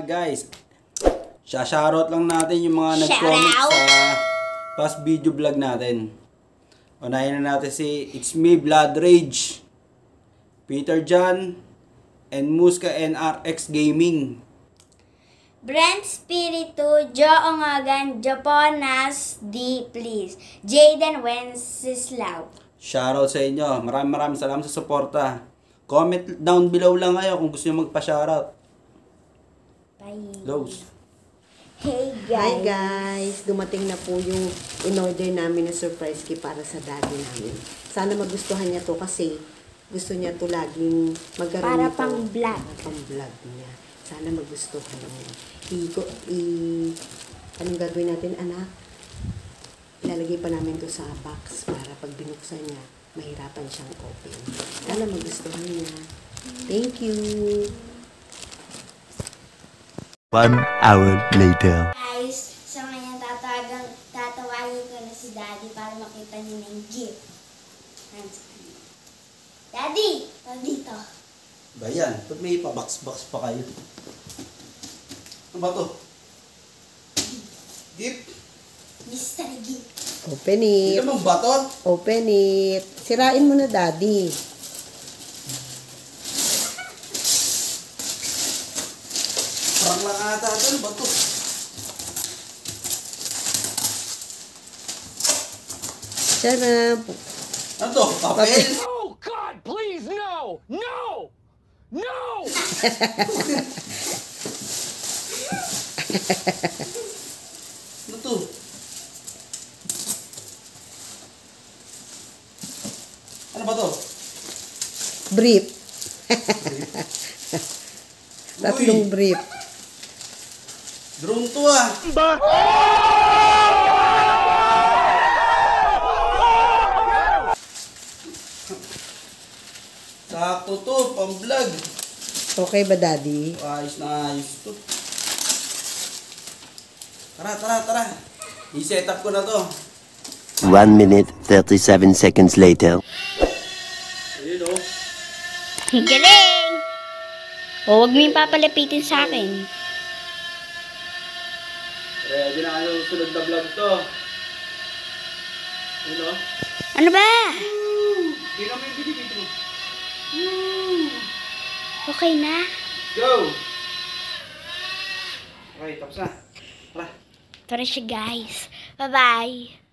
guys. Shoutout lang natin yung mga nag-comment sa past video vlog natin. Unahin na natin si It's Me Blood Rage, Peter John, and Muska NRX Gaming. Brent Spiritu, Joe Ongagan, Japonas D. Please, Jaden Wenceslao. Shoutout sa inyo. Maraming salamat sa suporta. Comment down below lang kayo kung gusto nyo magpa-shoutout. Bye. Close. Hey Hi guys. guys! Dumating na po yung in-order namin na surprise key para sa daddy namin. Sana magustuhan niya to kasi gusto niya to laging magkaroon Para nito. pang vlog. Para pang vlog niya. Sana magustuhan niya. Anong gagawin natin, anak? Ilalagay pa namin to sa box para pag binuksan niya, mahirapan siyang open. Sana magustuhan niya. Thank you! 1 hour later. Guys, sa ngayon tatawagin ko na si Daddy para makita niyo na yung gift. Daddy, dito. Ba yan? Ba't may ipabox-box pa kayo? Ano ba to? Gift? Mystery gift. Open Hindi it! naman ba to? Open it! Sirain mo na, daddy. Parang lang ata. Ano ba to? Sana. Ano to? Papel? Oh God, please no! No! No! Ano to? Ano ba to? Brief. Tatlong brief. Drone to ah. Sakto to, pang-vlog. Okay ba, daddy? Ayos na ayos to. Tara. I-set up ko na to. 1 minute 37 seconds later. Ayun o. Galing! O, huwag mo yung papalapitin sa akin. Ready na kayo sunod na vlog to. Ayun o. Ano ba? Hindi na may bili dito. Okay na? Go! Okay, tapos na. Tara. Ito na siya guys. Bye-bye!